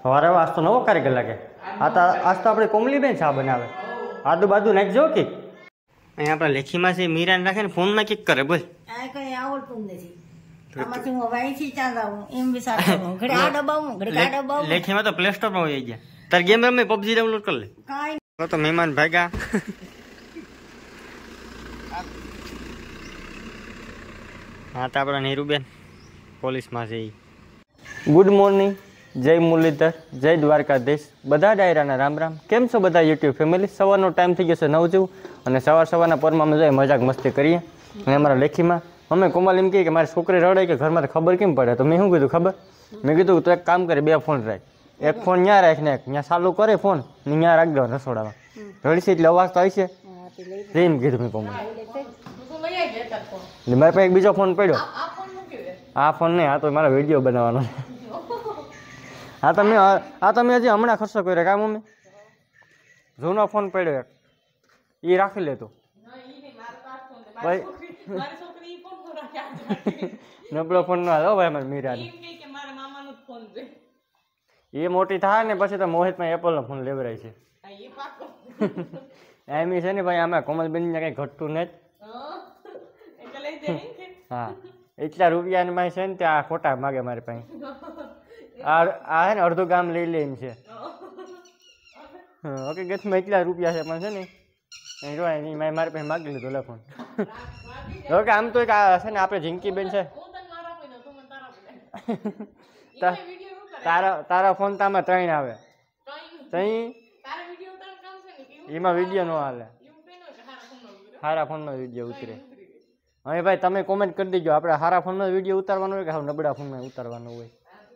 વારે આજ તો નવો કારીગર લાગે. આજ તો આપણે કોમલીબેન ચા બનાવે. આદુ બાદુ નાખજો કે અહીંયા આપણા લેખીમાં છે મીરાને રાખે ને ફોનમાં કિક કરે બોલ. આ કઈ આવડતું નથી. આમાંથી હું વાઈથી ચાંદાવું એમ વિચારું. ઘડે આ ડબાવું ઘડે આ ડબાવું. લેખીમાં તો પ્લે સ્ટોર માં આવી ગયા. તાર ગેમ રમે PUBG ડાઉનલોડ કરી લે. કાઈ તો મહેમાન ભાગ્યા. હા તો આપણા નીરુબેન પોલીસમાં છે. ગુડ મોર્નિંગ, જય મુરલીધર, જય દ્વારકાધીશ, બધા ડાયરાના રામ રામ. કેમ છો બધા યુટ્યુબ ફેમિલી? સવારનો ટાઈમ થઈ ગયો છે 9 જેવું અને સવારના પરમાં અમે જાય મજાક મસ્તી કરીએ. અને અમારા લેખીમાં અમે કોમલ એમ કહે કે મારી છોકરી રડે કે ઘરમાં તો ખબર કેમ પડે? તો મેં શું કીધું ખબર? મેં કીધું તો એક કામ કરે, 2 ફોન રાખ. એક ફોન ત્યાં રાખ ને એક ત્યાં ચાલુ કરે ફોન ને ત્યાં રાખ દો રસોડામાં. રડીશે એટલે અવાજ તો આવશે એમ કીધું મેં કોમલ. મારી પાસે એક બીજો ફોન પડ્યો. આ ફોન નહીં, આ તો મારા વિડીયો બનાવવાનો. આ તમે હજી હમણાં ખર્ચો કર્યો કા મમ્મી? જૂનો ફોન પડ્યો એક, એ રાખી લેતો ભાઈ. નબળો ફોન ના હાલો ભાઈ મારી મીરાને. એ મોટી થાય ને પછી તો મોહિતમાં એપલનો ફોન લેવરાય છે. એમ છે ને ભાઈ આમાં કોમલબેન ને કઈ ઘટતું નથી. હા એટલા રૂપિયામાં છે ને ત્યાં ખોટા માગે મારી પાસે. આ હે ને અડધું ગામ લઈ લે એમ છે. ઓકે ગેસમાં એટલા રૂપિયા છે પણ છે ને મારી પાસે માગી લીધો લખોન. ઓકે આમ તો એક આ છે ને આપણે જિંકીબેન છે. તારા ફોન તો આમાં 3 આવે. એમાં વિડીયો ન હાલે. સારા ફોનમાં વિડીયો ઉતરે. હવે ભાઈ તમે કોમેન્ટ કરી દેજો આપણે સારા ફોનમાં વિડીયો ઉતારવાનો હોય કે નબળા ફોનમાં ઉતારવાનો હોય.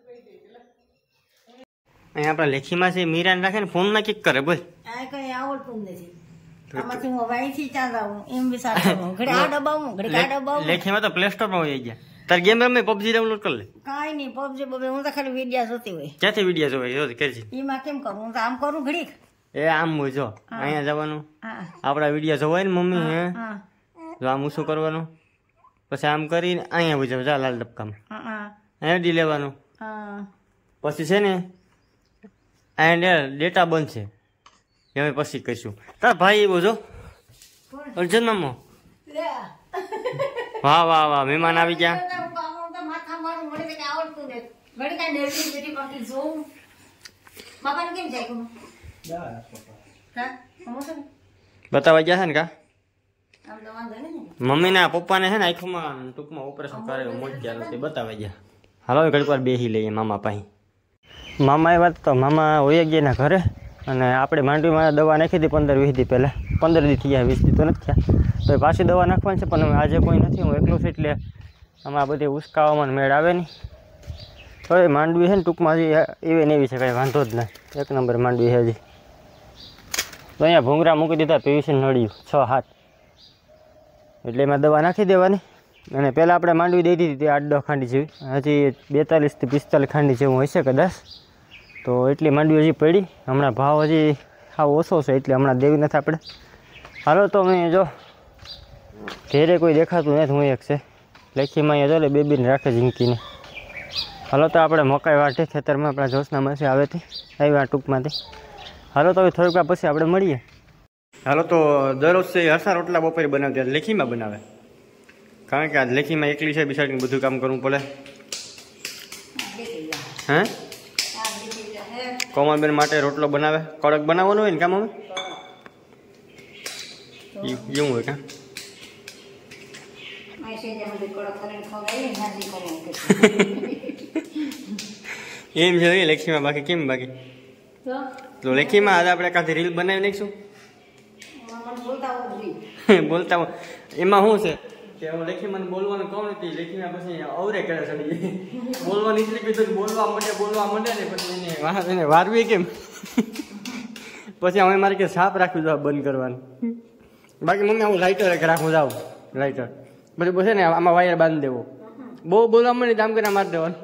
અહીંયા આપણા લેખીમાં છે મીરાને રાખે ને ફોનમાં કિક કરે બોલ. આ કઈ આવડતું નથી. આમાંથી હું વાઈથી ચાંદાવું એમ વિચારું. ઘડે આ ડબાવું ઘડે આ ડબાવું. લેખીમાં તો પ્લે સ્ટોર માં આવી ગયા. તાર ગેમ રમે PUBG ડાઉનલોડ કરી લે. કાઈ નહીં PUBG બબે હું તો ખાલી વિડિયા જોતી હોય. ક્યાંથી વિડિયા જોવે જો કરજી. એમાં કેમ કરું? હું તો આમ કરું ઘડીક. એ આમ હોય જો અહીંયા જવાનું. આપણા વિડિયા જોવાય ને મમ્મી હે. જો આમ શું કરવાનું પછી આમ કરીને અહીંયા હોય જાવ જા લાલ ડબકામાં. અહીંયા ડી લેવાનું. પછી છે ને અહીંયા ડેટા બનશે હવે પછી કહીશું. તાર ભાઈ એવો જો અર્જુન મામો. વાહ વાહ વાહ મહેમાન આવી ગયા. બતાવા ગયા છે ને કા મમ્મી ના પપ્પાને છે ને આંખોમાં ટૂંકમાં ઓપરેશન કરેલું મોતિયા તે બતાવા ગયા. હાલો ઘડીક વાર બેસી લઈએ મામા પાસે. મામા એ વાત તો મામા હોય ગયા એના ઘરે અને આપણે માંડવીમાં દવા નાખી હતી 15-20 દી પહેલાં. 15 દી થઈ ગયા, 20 દી તો નથી થયા. તો પાછી દવા નાખવાની છે પણ આજે કોઈ નથી, હું એકલો છું એટલે આમાં બધી ઉસકાવામાં મેળ આવે નહીં. તો એ માંડવી છે ને ટૂંકમાં હજી એવી ને એવી છે, કાંઈ વાંધો જ નહીં. 1 નંબર માંડવી છે હજી. તો અહીંયા ભૂંગરા મૂકી દીધા PVC નળિયું 6-7 એટલે એમાં દવા નાખી દેવાની. અને પહેલાં આપણે માંડવી દઈ દીધી 8-10 ખાંડી જેવી, હજી 42 થી 45 ખાંડી જેવું હશે કદાચ. તો એટલી માંડવી હજી પડી. હમણાં ભાવ હજી સાવ ઓછો છે એટલે હમણાં દેવી નથી આપણે. હાલો તો મેં જો ઘેરે કોઈ દેખાતું નથી, હું એક છે લેખીમાં અહીંયા જો બેબીને રાખે જિંકીને. હાલો તો આપણે મકાઈ વાટી ખેતરમાં આપણા જોશના માસી આવેથી આવ્યા ટૂંકમાંથી. હાલો તો હવે થોડીક વાર પછી આપણે મળીએ. હાલો તો દરરોજ છે હરસા રોટલા બપોરે બનાવતી લેખીમાં બનાવે, કારણ કે આ લેખીમાં એકલી છે બિસાડીને બધું કામ કરવું પડે. હે કોમલબેન માટે રોટલો બનાવે, કડક બનાવવાનો હોય ને કામ અમે એવું હોય કા? એમ છે લેખીમાં. બાકી કેમ બાકી તો લેખીમાં આજે આપણે કાંથી રીલ બનાવી નાખીશું. બોલતા એમાં શું છે કે હું લેખીમાં બોલવાનું કહું નથી, લેખીમાં પછી અવરે કરે ચડી બોલવાની એટલે કીધું બોલવા માંડે ને પછી એને વારવી કેમ પછી અમે મારે કે સાપ રાખવી જાવ બંધ કરવાનું. બાકી મમ્મી હું લાઇટર રાખવું જાઉં લાઇટર પછી છે ને આમાં વાયર બાંધી દેવો. બહુ બોલવા મળે દામ કરીને મારી દેવાનું.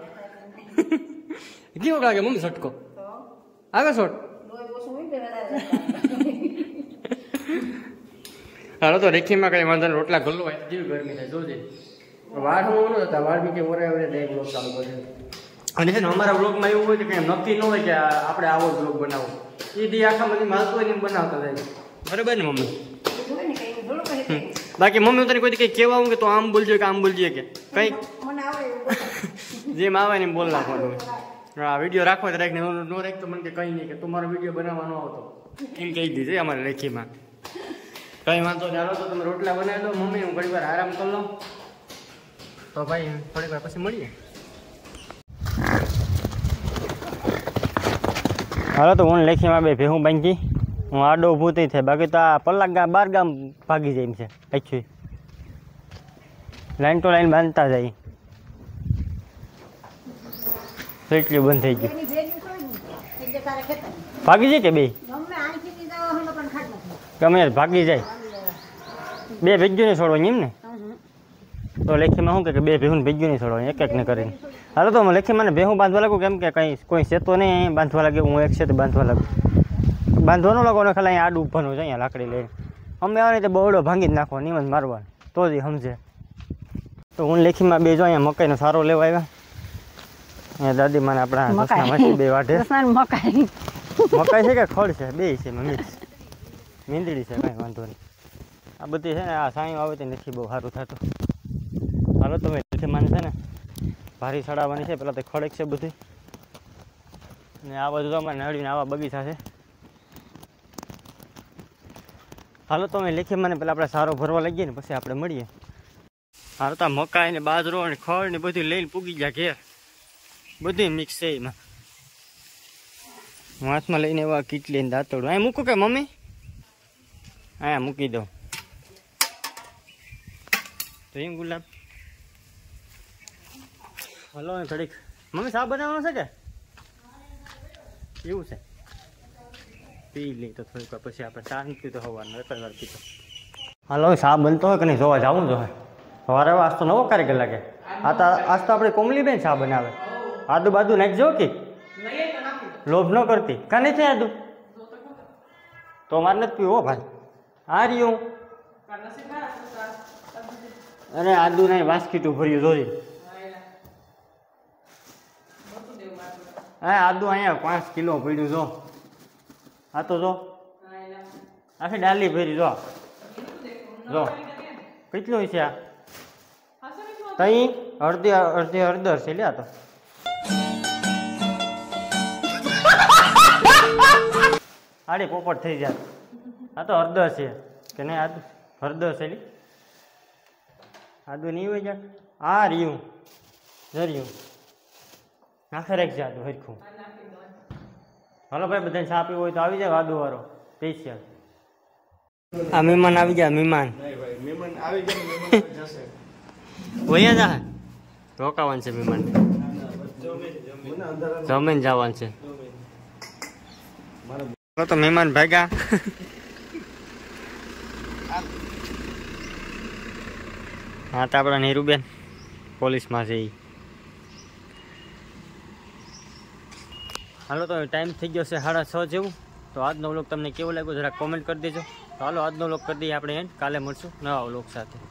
કેવો લાગે મમ્મી છટકો આવે શોટ? હાલો તો રેખીમાં કઈ વાંધો રોટલા ગલ્લો હોય જેવી ગરમી થાય જોજે. વાળ હું હતા વાળ બી કે ઓરે ચાલુ કરે. અને છે ને અમારા બ્લોગમાં એવું હોય કે કંઈ નક્કી ન હોય કે આપણે આવો બ્લોગ બનાવો, એ દી આખા બધી માલતું હોય ને એમ બનાવતા જાય. બરાબર ને મમ્મી? બાકી મમ્મી તને કોઈ કંઈ કહેવા આવું કે તો આમ બોલજો કે આમ બોલજો કે કંઈક જેમ આવે ને એમ બોલ નાખવાનું હોય. હા, વિડીયો રાખવો તો રાખને, ન રાખતો મને કે કંઈ નહીં કે તમારો વિડીયો બનાવવાનો આવતો એમ કહી દીધું અમારે લેખીમાં. કંઈ વાંધો નહીં, હાલો તો તમે રોટલા બનાવી દો મમ્મી, હું ઘણી વાર આરામ કરી લઉં. તો ભાઈ થોડીક વાર પછી મળીએ. હાલો તો હું લેખીમાં બે ભેહું બાંધી, હું આડો ઊભું થઈ થાય, બાકી તો આ પલ્લાક ગામ 12 ગામ ભાગી જાય એમ છે. આખી લાઈન તો લાઈન બાંધતા જાય, એટલી બંધ થઈ ગયું. ભાગી જાય કે બે ગમે ભાગી જાય, બે ભેગ્યું નહીં છોડવાની એમ ને? તો લેખીમાં શું કે બે ભેહું ભેગ્યું નહીં છોડવાની, એક ને કરીને. હાલો તો લેખીમાં ને ભેહું બાંધવા લાગું, કેમ કે કંઈ કોઈ સેતો નહીં બાંધવા લાગે, હું એક સેત બાંધવા લાગું. બાંધવાનું લાગો ને ખાલી અહીંયા આડું ઊભવાનું છે, અહીંયા લાકડી લઈને. અમે આવે ને તો બહુડો ભાંગી જ નાખો, નિમજ મારવાનું, તો જ સમજે. તો હું લેખીમાં બે જો અહીંયા મકાઈનો સારો લેવા આવ્યા. અહીંયા દાદી મને આપણા દસનામાંથી બે વાઢે. મકાઈ છે કે ખડ છે? બે છે મિક્સ, મીંદડી છે, કાંઈ વાંધો નહીં. આ બધી છે ને આ સાંયો આવે તો નથી બહુ સારું થતું. હાલો તમે લેખીમાં છે ને ભારી ચડાવવાની છે, પેલા તો ખડક છે બધી. ને આ બધું તો અમારે નળીને આવા બગીચા છે. હાલો તો અમે લેખીમાં પેલા આપણે સારો ભરવા લાગીએ ને પછી આપણે મળીએ. હાલો તો મકાઈ ને બાજરો ને ખડ ને બધું લઈને પૂગી ગયા ઘેર, બધું મિક્સ છે એમાં. હું હાથમાં લઈને એવા કીટલી ને દાંતોડું અહીંયા મૂકું કે મમ્મી? અહીંયા મૂકી દઉં તો એમ ગુલાબ. હલો ઘડીક મમ્મી ચા બનાવવાનો છે કે એવું છે? પી લઈ તો થોડીક વાર પછી આપણે ચા નથી પીતો હોવાનું, એક જ વાર પીતો. હાલો ચા બનતો હોય કે નહીં જોવા જવું જોઈએ. સવારે આજ તો નવો કારીગર લાગે. આજ તો આપણે કોમલીબેન ચા બનાવે. આદુ બાદુ નાખજો કે લોભ ન કરતી કાં નહીં થાય આદુ તો મારે નથી પીવો ભાઈ. આ રહ્યું અરે આદુ નહીં વાસકીટું ભર્યું જોઈ. હા આદુ અહીંયા 5 કિલો પડ્યું જો. આ તો જો આખી ડાલી ભરી જો, જો કેટલું છે આ? તઈ અડધી હળદર છે લ્યા. તો આડી પોપટ થઈ જાય. આ તો હળદર છે કે નહીં? આદુ હળદર છે લી, આદુ નહીં હોય જાય. આ રહ્યું જર્યું નાખે રાખજે આદુ હરખું. હાલો ભાઈ બધાને ચા પીવું હોય તો આવી જાય આદુ વાળો સ્પેશિયલ. આ મહેમાન આવી ગયા, મહેમાન આવી ગયા. વયા જા રોકાવાનું છે મહેમાન, જમીન જવાનું છે. તો મહેમાન ભાગ્યા. હા તો આપણા નીરુબેન પોલીસમાં છે એ. હાલો તો ટાઈમ થઈ ગયો છે 6:30 જેવું. તો આજનો વ્લોગ તમને કેવો લાગ્યો જરા કોમેન્ટ કરી દેજો. તો હાલો આજનો વ્લોગ કરી દઈએ આપણે એન્ડ. કાલે મળશું નવા વ્લોગ સાથે.